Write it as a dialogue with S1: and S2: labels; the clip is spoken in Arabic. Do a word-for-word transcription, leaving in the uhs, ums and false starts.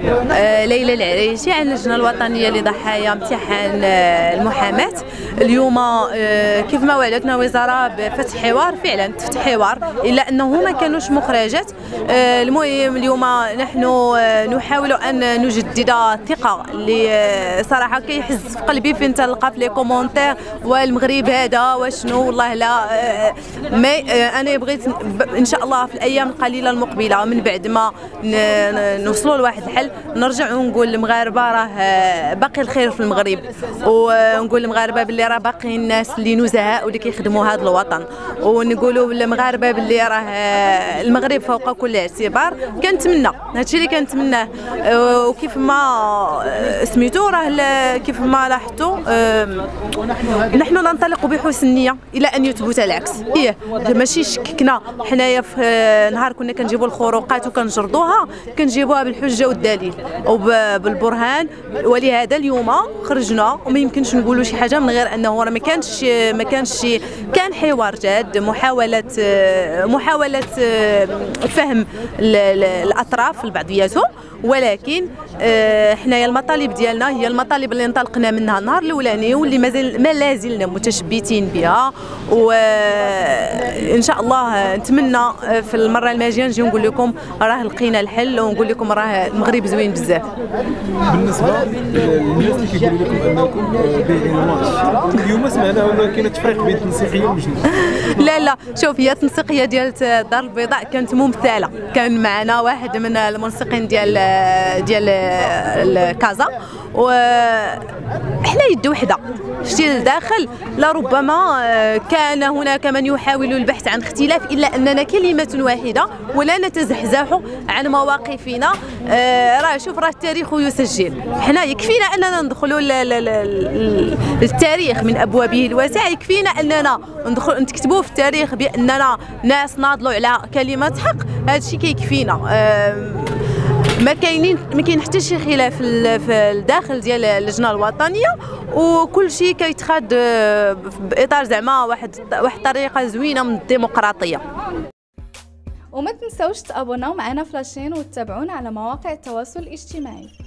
S1: آه ليلى العريشي عن اللجنه الوطنيه لضحايا امتحان آه المحاماه. اليوم آه كيف ما وعدتنا وزاره بفتح حوار، فعلا تفتح حوار الا انه ما كانوش مخرجات. آه المهم اليوم نحن آه نحاول ان نجدد الثقه اللي آه صراحه كيحز في قلبي فين تلقى في لي كومونتير والمغرب هذا وشنو والله لا. آه مي آه انا بغيت ان شاء الله في الايام القليله المقبله من بعد ما نوصلوا لواحد الحل نرجع ونقول للمغاربه راه باقي الخير في المغرب، ونقول للمغاربه باللي راه باقي الناس اللي نزهاء واللي كيخدموا هذا الوطن، ونقولوا للمغاربه باللي راه المغرب فوق كل اعتبار. كنتمنى هادشي اللي كنتمناه، وكيف ما سميتو راه كيف ما لاحظتوا نحن ننطلق بحسن النيه الى ان يثبت العكس. هي ماشي شككنا حنايا في نهار كنا كنجيبوا الخروقات وكنجردوها كنجيبوها بالحجه والدليل وبالبرهان، ولهذا اليوم خرجنا وما يمكنش نقولوا شي حاجه من غير انه راه ما كانش ما كانش كان حوار جاد، محاوله محاوله فهم الاطراف لبعضياتهم، ولكن حنايا المطالب ديالنا هي المطالب اللي انطلقنا منها النهار الاولاني واللي مازال ما لازلنا متشبتين بها، وان شاء الله نتمنى في المره الماجيه نجي نقول لكم راه لقينا الحل ونقول لكم راه المغرب زوين بزاف.
S2: بالنسبه للناس اللي كيقولوا لكم انكم بايعين الماتش، اليوم سمعنا ان كاين تفريق بين التنسيقيه والمجنون.
S1: لا لا شوف، هي التنسيقيه ديال الدار البيضاء كانت ممثله، كان معنا واحد من المنسقين ديال ديال كازا وحنا يد وحده شتي لداخل. لربما كان هناك من يحاول البحث عن اختلاف، الا اننا كلمه واحده ولا نتزحزح عن مواقفنا. راه شوف راه التاريخ يسجل، حنا يكفينا اننا ندخلوا للتاريخ من ابوابه الواسعه، يكفينا اننا ندخل نكتبوا في التاريخ باننا ناس ناضلوا على كلمه حق. هذا الشيء كيكفينا. ما كاينين ما كاين حتى شي خلاف في الداخل ديال اللجنه الوطنيه، وكل شيء كيتخاد باطار زعما واحد واحد الطريقه زوينه من الديمقراطيه.
S3: وما تنسوش تابوناو معنا في لاشين وتتابعونا على مواقع التواصل الاجتماعي.